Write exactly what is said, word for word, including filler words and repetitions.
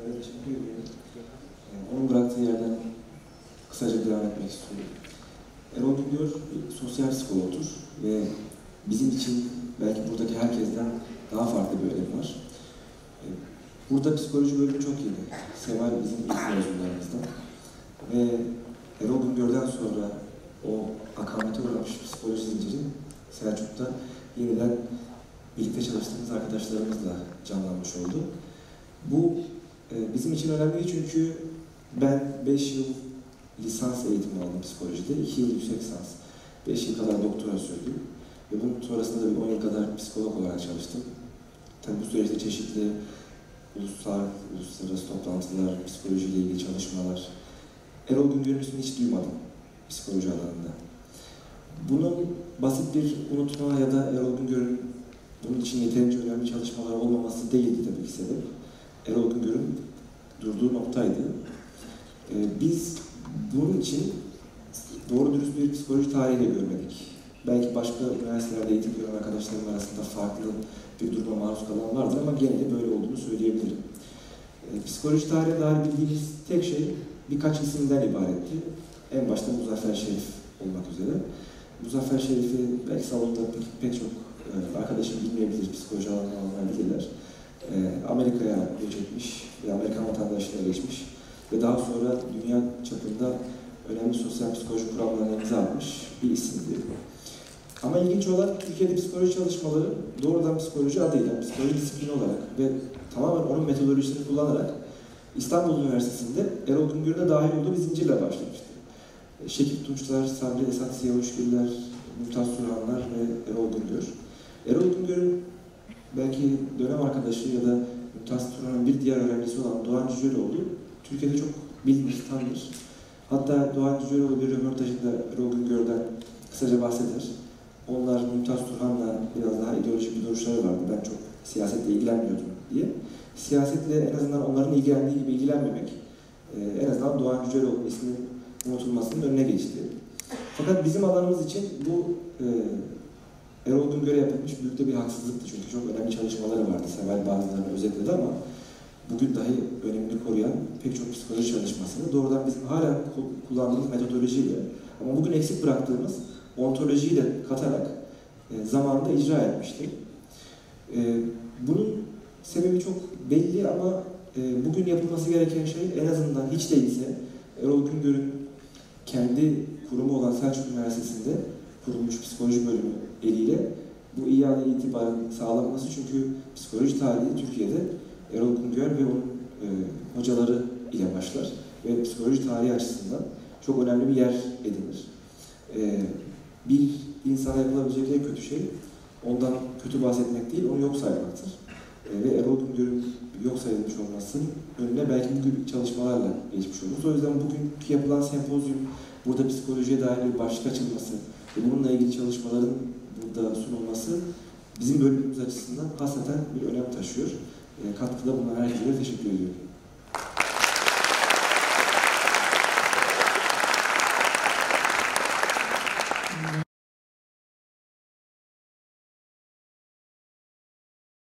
Evet, teşekkür ederim. Onun bıraktığı yerden kısaca devam etmek istiyorum. Erol Güngör sosyal psikologdur ve bizim için belki buradaki herkesten daha farklı bir önemi var. Burada psikoloji bölümü çok yeni. Seval bizim ilk mezunlarımızdan. Ve Erol Güngör'den sonra o akamete uğramış psikoloji zinciri Selçuk'ta yeniden birlikte çalıştığımız arkadaşlarımızla canlanmış oldu. Bu e, bizim için önemli çünkü ben beş yıl lisans eğitimi aldım psikolojide, iki yıl yüksek lisans, beş yıl kadar doktora sürdüm ve bunun sonrasında da bir on yıl kadar psikolog olarak çalıştım. Tabii bu süreçte çeşitli uluslar, uluslararası toplantılar, psikolojiyle ilgili çalışmalar. Erol Güngör'ün ismini hiç duymadım psikoloji alanında. Bunun basit bir unutma ya da Erol Güngör'ün bunun için yeterince önemli çalışmalar olmaması değildi tabii ki sebep. Erol Güngör'ün durduğu noktaydı. Ee, biz bunun için doğru dürüst bir psikoloji tarihi de görmedik. Belki başka üniversitelerde eğitim gören arkadaşlarım arasında farklı bir duruma maruz kalan vardır ama gene de böyle olduğunu söyleyebilirim. Ee, psikoloji tarihe dair bildiğimiz tek şey birkaç isimden ibaretti. En başta Muzaffer Şerif olmak üzere. Muzaffer Şerif'i belki salonda pek, pek çok e, arkadaşım bilmeyebilir, psikoloji alanına bilirler. E, Amerika'ya göç etmiş ve Amerikan vatandaşlığına geçmiş ve daha sonra dünya çapında önemli sosyal psikoloji kuramlarına imza atmış bir isimdi. Ama ilginç olan Türkiye'de psikoloji çalışmaları doğrudan psikoloji adıyla, psikoloji disiplini olarak ve tamamen onun metodolojisini kullanarak İstanbul Üniversitesi'nde Erol Güngör'ün dahil olduğu bir zincirle başlamıştı. Şekip Tunçlar, Sabri Esat Siyavuşgiller, Mümtaz Turhanlar ve Erol Güngör. Erol Güngör'ün belki dönem arkadaşı ya da Mümtaz Turhan'ın bir diğer öğrencisi olan Doğan Cüceloğlu Türkiye'de çok bilinir, tanınır. Hatta Doğan Cüceloğlu bir röportajında Erol Güngör'den kısaca bahseder. Onlar Mümtaz Turhan'la biraz daha ideolojik bir duruşları vardı. Ben çok siyasetle ilgilenmiyordum diye. Siyasetle en azından onların ilgilendiği gibi ilgilenmemek, en azından Doğan Cüceloğlu isminin unutulmasının önüne geçti. Fakat bizim alanımız için bu e, Erol Güngör'e yapılmış büyük de bir haksızlıktı. Çünkü çok önemli çalışmaları vardı. Seval bazılarını özetledi ama bugün dahi önemini koruyan pek çok psikoloji çalışmasını doğrudan bizim hala kullandığımız metodolojiyle ama bugün eksik bıraktığımız ontolojiyi de katarak e, zamanında icra etmişti. E, bunun sebebi çok belli ama e, bugün yapılması gereken şey en azından hiç değilse Erol Güngör'ün kendi kurumu olan Selçuk Üniversitesi'nde kurulmuş psikoloji bölümü eliyle bu iade itibarın sağlanması çünkü psikoloji tarihi Türkiye'de Erol Güngör ve onun e, hocaları ile başlar ve psikoloji tarihi açısından çok önemli bir yer edinir. E, bir insana yapılabilecek en kötü şey ondan kötü bahsetmek değil, onu yok saymaktır. E, ve Erol Güngör'ün yok sayılmış olmasının önüne belki bu gibi çalışmalarla geçmiş oluruz. O yüzden bugünkü yapılan sempozyum, burada psikolojiye dair bir başlık açılması ve bununla ilgili çalışmaların burada sunulması bizim bölümümüz açısından hasreten bir önem taşıyor. E, katkıda bulunan herkese teşekkür ediyorum.